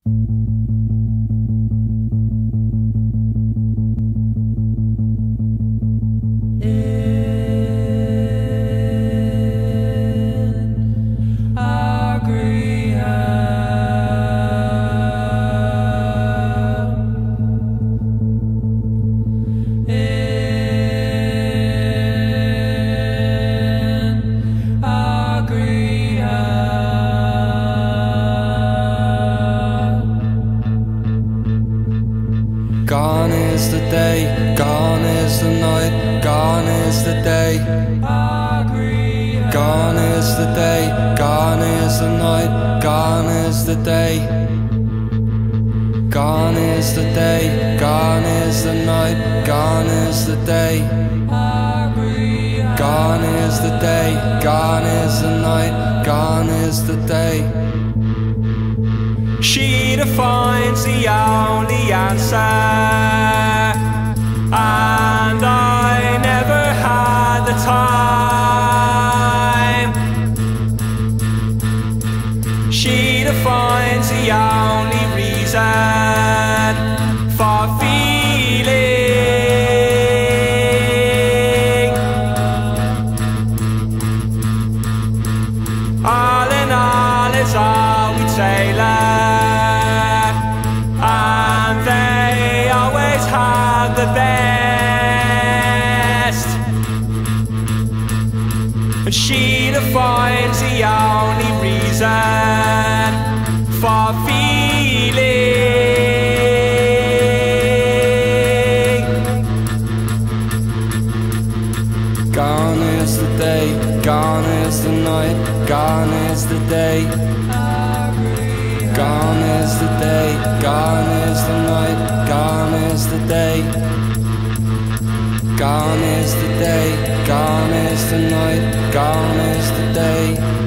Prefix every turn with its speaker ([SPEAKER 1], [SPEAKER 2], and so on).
[SPEAKER 1] Gone is the day, gone is the night, gone is the day. Gone is the day, gone is the night, gone is the day. Gone is the day, gone is the night, gone is the day. Gone is the day, gone is the night, gone is the day.
[SPEAKER 2] She defines the only answer, and I never had the time. She defines the only reason for feeling. All in all, it's all we tailor. The best, and she defines the only reason for feeling.
[SPEAKER 1] Gone is the day, gone is the night, gone is the day. Gone is the day, gone is the night, gone is the day. Gone is the day, gone is the night, gone is the day.